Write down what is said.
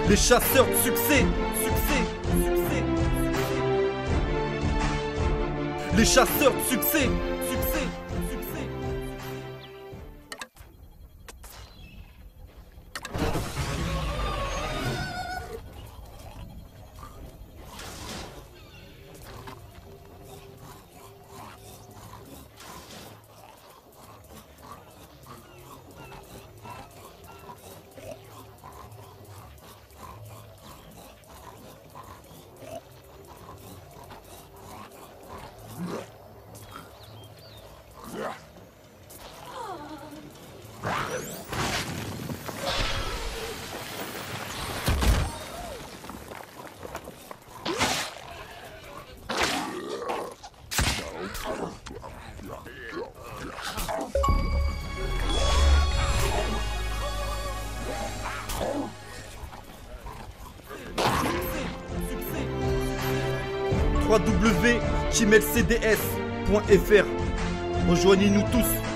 Les chasseurs de succès, succès, succès. Les chasseurs de succès, succès, succès. 3w.teamlcds.fr. Rejoignez-nous tous.